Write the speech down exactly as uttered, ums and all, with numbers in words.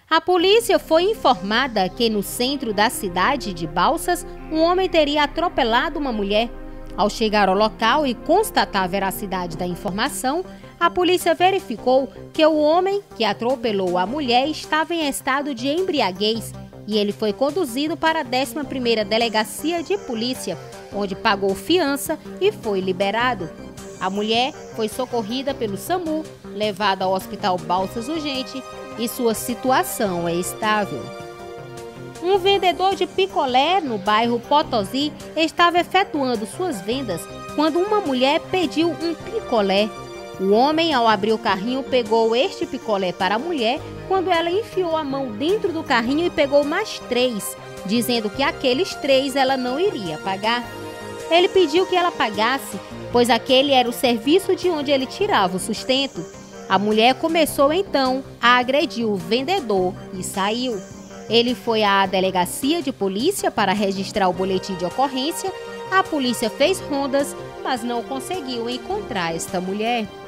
A polícia foi informada que no centro da cidade de Balsas, um homem teria atropelado uma mulher. Ao chegar ao local e constatar a veracidade da informação, a polícia verificou que o homem que atropelou a mulher estava em estado de embriaguez e ele foi conduzido para a décima primeira Delegacia de Polícia, onde pagou fiança e foi liberado. A mulher foi socorrida pelo SAMU, levada ao Hospital Balsas Urgente e sua situação é estável. Um vendedor de picolé no bairro Potosí estava efetuando suas vendas quando uma mulher pediu um picolé. O homem, ao abrir o carrinho, pegou este picolé para a mulher quando ela enfiou a mão dentro do carrinho e pegou mais três, dizendo que aqueles três ela não iria pagar. Ele pediu que ela pagasse, pois aquele era o serviço de onde ele tirava o sustento. A mulher começou então a agredir o vendedor e saiu. Ele foi à delegacia de polícia para registrar o boletim de ocorrência. A polícia fez rondas, mas não conseguiu encontrar esta mulher.